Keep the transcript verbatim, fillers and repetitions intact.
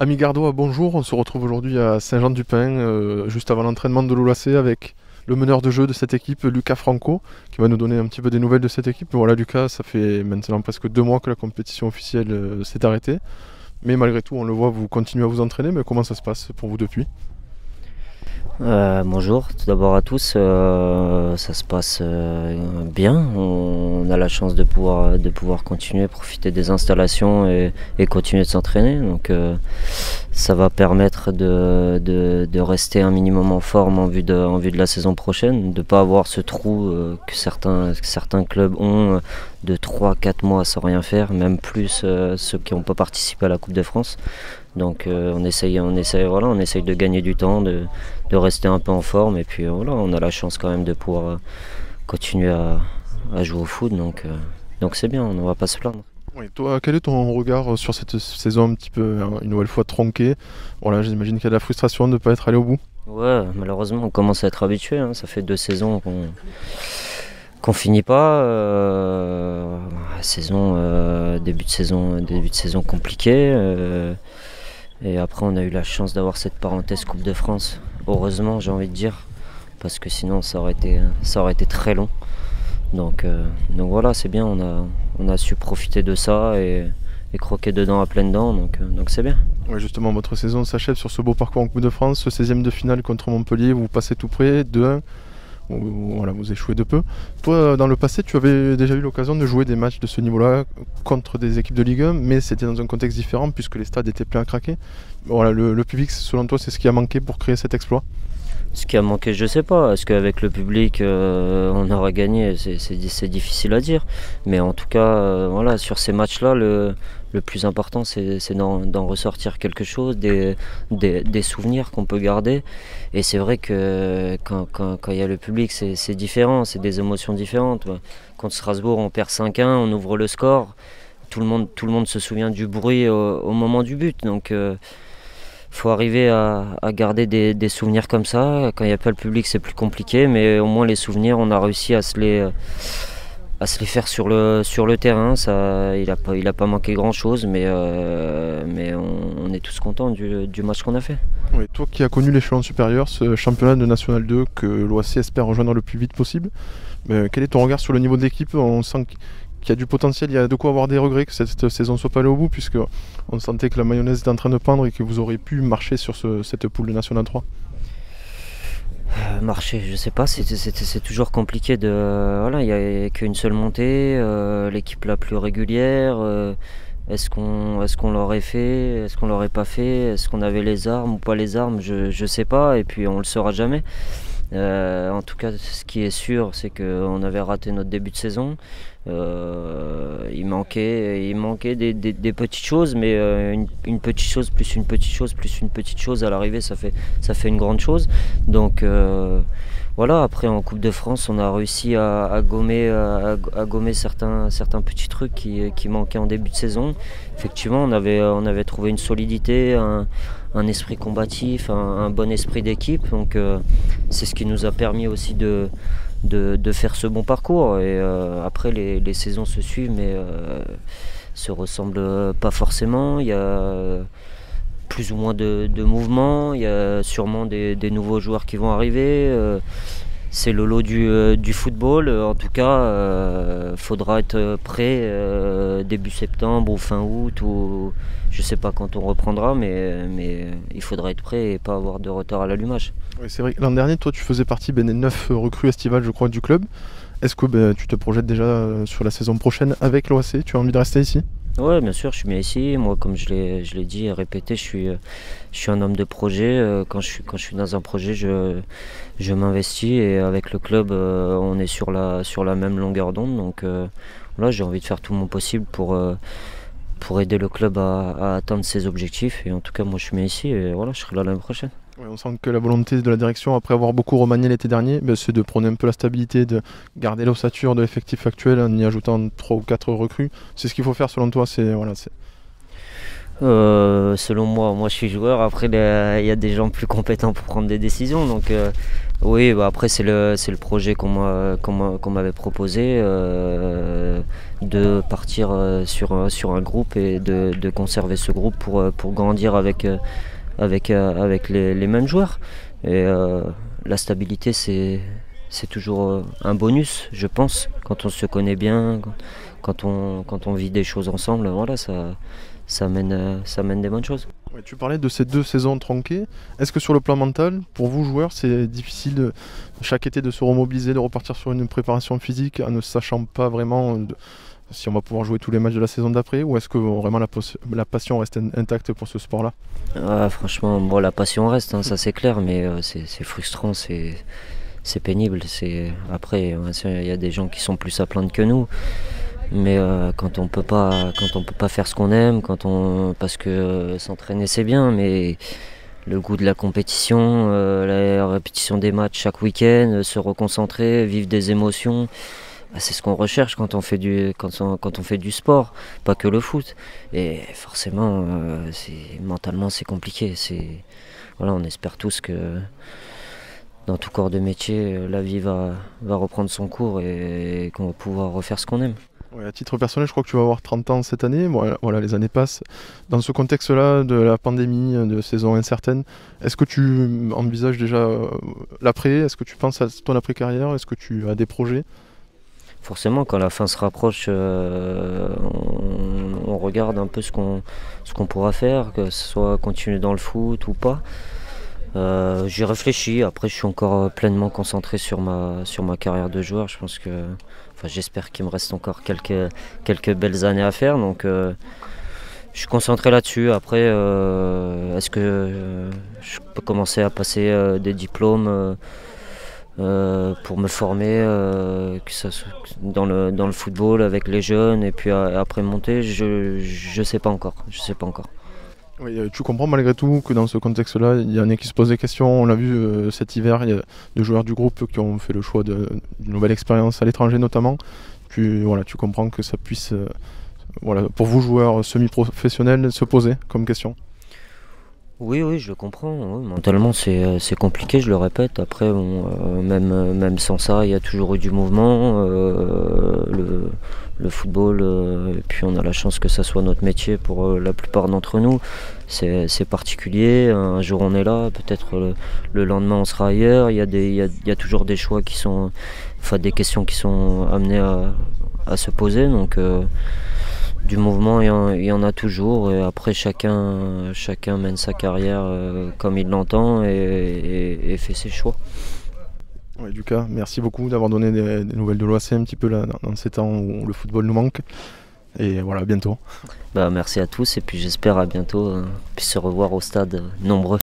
Ami Gardois, bonjour. On se retrouve aujourd'hui à Saint-Jean-du-Pin, euh, juste avant l'entraînement de l'O L A C avec le meneur de jeu de cette équipe, Lucas Franco, qui va nous donner un petit peu des nouvelles de cette équipe. Voilà, Lucas, ça fait maintenant presque deux mois que la compétition officielle euh, s'est arrêtée. Mais malgré tout, on le voit, vous continuez à vous entraîner. Mais comment ça se passe pour vous depuis? Euh, bonjour, tout d'abord à tous. Euh, ça se passe euh, bien. On a la chance de pouvoir, de pouvoir continuer, profiter des installations et, et continuer de s'entraîner. Donc, euh, ça va permettre de, de, de rester un minimum en forme en vue de, en vue de la saison prochaine, de ne pas avoir ce trou euh, que, certains, que certains clubs ont euh, de trois quatre mois sans rien faire, même plus euh, ceux qui n'ont pas participé à la Coupe de France. Donc euh, on essaye, on essaye, voilà, on essaye de gagner du temps, de, de rester un peu en forme et puis euh, voilà, on a la chance quand même de pouvoir euh, continuer à, à jouer au foot, donc euh, donc c'est bien, on ne va pas se plaindre. Oui, toi, quel est ton regard sur cette saison un petit peu, hein, une nouvelle fois tronquée? Voilà, j'imagine qu'il y a de la frustration de ne pas être allé au bout. Ouais, malheureusement on commence à être habitué, hein, ça fait deux saisons qu'on qu'on finit pas. Euh, saison, euh, début de saison, début de saison compliqué. Euh, Et après, on a eu la chance d'avoir cette parenthèse Coupe de France. Heureusement, j'ai envie de dire, parce que sinon, ça aurait été, ça aurait été très long. Donc, euh, donc voilà, c'est bien. On a, on a su profiter de ça et, et croquer dedans à pleines dents. Donc, euh, donc c'est bien. Ouais, justement, votre saison s'achève sur ce beau parcours en Coupe de France, ce seizième de finale contre Montpellier. Vous passez tout près, deux un. Voilà, vous échouez de peu. Toi, dans le passé, tu avais déjà eu l'occasion de jouer des matchs de ce niveau-là contre des équipes de Ligue un, mais c'était dans un contexte différent puisque les stades étaient pleins à craquer. Voilà, le, le public, selon toi, c'est ce qui a manqué pour créer cet exploit? Ce qui a manqué, je sais pas. Est-ce qu'avec le public, euh, on aura gagné? C'est, c'est, c'est difficile à dire. Mais en tout cas, euh, voilà, sur ces matchs-là, le, le plus important, c'est, c'est d'en, d'en ressortir quelque chose, des, des, des souvenirs qu'on peut garder. Et c'est vrai que quand, quand, quand il y a le public, c'est, c'est différent, c'est des émotions différentes. Contre Strasbourg, on perd cinq un, on ouvre le score. Tout le monde, tout le monde se souvient du bruit au, au moment du but. Donc, euh, faut arriver à, à garder des, des souvenirs comme ça. Quand il n'y a pas le public, c'est plus compliqué, mais au moins les souvenirs, on a réussi à se les, à se les faire sur le, sur le terrain. Ça, il n'a pas, il a pas manqué grand-chose, mais, euh, mais on, on est tous contents du, du match qu'on a fait. Oui, toi qui as connu l'échelon supérieur, ce championnat de National deux que l'O A C espère rejoindre le plus vite possible, mais quel est ton regard sur le niveau de l'équipe? On sent qu'il y a du potentiel, il y a de quoi avoir des regrets que cette saison ne soit pas allée au bout, puisque on sentait que la mayonnaise était en train de pendre et que vous auriez pu marcher sur ce, cette poule de National trois. Euh, marcher, je sais pas, c'est, c'est, c'est toujours compliqué de. Voilà, il n'y a qu'une seule montée, euh, l'équipe la plus régulière. Euh, est-ce qu'on, est-ce qu'on l'aurait fait? Est-ce qu'on l'aurait pas fait? Est-ce qu'on avait les armes ou pas les armes? Je, je sais pas, et puis on le saura jamais. Euh, en tout cas, ce qui est sûr, c'est qu'on avait raté notre début de saison. Euh, il manquait, il manquait des, des, des petites choses, mais euh, une, une petite chose plus une petite chose plus une petite chose à l'arrivée, ça fait, ça fait une grande chose. Donc euh, voilà. Après, en Coupe de France, on a réussi à, à gommer, à, à gommer certains, certains petits trucs qui, qui manquaient en début de saison. Effectivement, on avait, on avait trouvé une solidité, un, un esprit combatif, un, un bon esprit d'équipe. Donc euh, c'est ce qui nous a permis aussi de, de, de faire ce bon parcours. Et euh, après, les, les saisons se suivent, mais euh, se ressemblent pas forcément. Il y a plus ou moins de, de mouvements, il y a sûrement des, des nouveaux joueurs qui vont arriver. Euh, c'est le lot du, euh, du football. En tout cas, il euh, faudra être prêt euh, début septembre ou fin août, ou je ne sais pas quand on reprendra, mais, mais il faudra être prêt et pas avoir de retard à l'allumage. Oui, c'est vrai que l'an dernier, toi, tu faisais partie ben, des neuf recrues estivales, je crois, du club. Est-ce que ben, tu te projettes déjà sur la saison prochaine avec l'O A C? Tu as envie de rester ici? Oui, bien sûr, je suis bien ici. Moi, comme je l'ai, je l'ai dit et répété, je suis, je suis un homme de projet. Quand je suis, quand je suis dans un projet, je, je m'investis, et avec le club, on est sur la, sur la même longueur d'onde. Donc euh, là, j'ai envie de faire tout mon possible pour, euh, pour aider le club à, à atteindre ses objectifs. Et en tout cas, moi, je suis bien ici et voilà, je serai là l'année prochaine. Ouais, on sent que la volonté de la direction, après avoir beaucoup remanié l'été dernier, ben, c'est de prôner un peu la stabilité, de garder l'ossature de l'effectif actuel en y ajoutant trois ou quatre recrues. C'est ce qu'il faut faire selon toi? C'est, voilà, c'est... Euh, selon moi, moi je suis joueur. Après, il y a des gens plus compétents pour prendre des décisions. Donc euh, Oui, bah après c'est le, c'est le projet qu'on m'a, qu'on m'a- qu'on m'avait proposé, euh, de partir euh, sur, un- sur un groupe et de, de conserver ce groupe pour, euh, pour grandir avec, euh, avec, euh, avec les, les mêmes joueurs. Et euh, la stabilité, c'est, c'est toujours euh, un bonus, je pense, quand on se connaît bien, quand, quand on, quand on vit des choses ensemble, voilà, ça, ça mène, euh, ça mène des bonnes choses. Ouais, tu parlais de ces deux saisons tronquées. Est-ce que sur le plan mental, pour vous joueurs, c'est difficile de- chaque été de se remobiliser, de repartir sur une préparation physique en ne sachant pas vraiment euh, de- si on va pouvoir jouer tous les matchs de la saison d'après, ou est-ce que euh, vraiment la, pos- la passion reste in- intacte pour ce sport-là? Ah, franchement, bon, la passion reste, hein, ça c'est clair, mais euh, c'est c'est frustrant, c'est c'est pénible. C'est après, ouais, c'est- il y a des gens qui sont plus à plaindre que nous, mais euh, quand on peut pas, quand on peut pas faire ce qu'on aime, quand on, parce que euh, s'entraîner c'est bien, mais le goût de la compétition, euh, la répétition des matchs chaque week-end, euh, se reconcentrer, vivre des émotions. Bah, c'est ce qu'on recherche quand on fait du quand on, quand on fait du sport, pas que le foot. Et forcément, euh, c'est mentalement c'est compliqué. C'est voilà, on espère tous que dans tout corps de métier, euh, la vie va, va reprendre son cours et, et qu'on va pouvoir refaire ce qu'on aime. Ouais, à titre personnel, je crois que tu vas avoir trente ans cette année. Voilà, voilà, les années passent. Dans ce contexte-là de la pandémie, de saison incertaine, est-ce que tu envisages déjà euh, l'après? Est-ce que tu penses à ton après-carrière? Est-ce que tu as des projets? Forcément, quand la fin se rapproche, euh, on, on regarde un peu ce qu'on ce qu'on pourra faire, que ce soit continuer dans le foot ou pas. Euh, j'y réfléchis. Après, je suis encore pleinement concentré sur ma sur ma carrière de joueur. Je pense que, enfin, j'espère qu'il me reste encore quelques quelques belles années à faire. Donc, euh, je suis concentré là-dessus. Après, euh, est-ce que euh, je peux commencer à passer euh, des diplômes euh, euh, pour me former, euh, que ça soit dans le dans le football avec les jeunes et puis euh, après monter? Je je sais pas encore. Je sais pas encore. Oui, euh, tu comprends malgré tout que dans ce contexte-là, il y en a qui se posent des questions. On l'a vu euh, cet hiver, il y a des joueurs du groupe qui ont fait le choix de- d'une nouvelle expérience à l'étranger notamment. Tu, voilà, tu comprends que ça puisse, euh, voilà, pour vous joueurs semi-professionnels, se poser comme question. Oui, oui, je le comprends. Oui, mentalement, c'est euh, c'est compliqué, je le répète. Après, bon, euh, même, euh, même sans ça, il y a toujours eu du mouvement. euh, le, le football, euh, et puis on a la chance que ça soit notre métier pour euh, la plupart d'entre nous. C'est c'est particulier. Un jour on est là, peut-être le, le lendemain on sera ailleurs. Il y a des, il y a, il y a toujours des choix qui sont, enfin des questions qui sont amenées à, à se poser. Donc euh, du mouvement, il y, en, il y en a toujours. Et après, chacun, chacun mène sa carrière euh, comme il l'entend et, et- et fait ses choix. Ouais, Lucas, merci beaucoup d'avoir donné des, des nouvelles de l'O A C un petit peu là, dans, dans ces temps où le football nous manque. Et voilà, à bientôt. Bah, merci à tous et puis j'espère à bientôt euh, puis se revoir au stade euh, nombreux.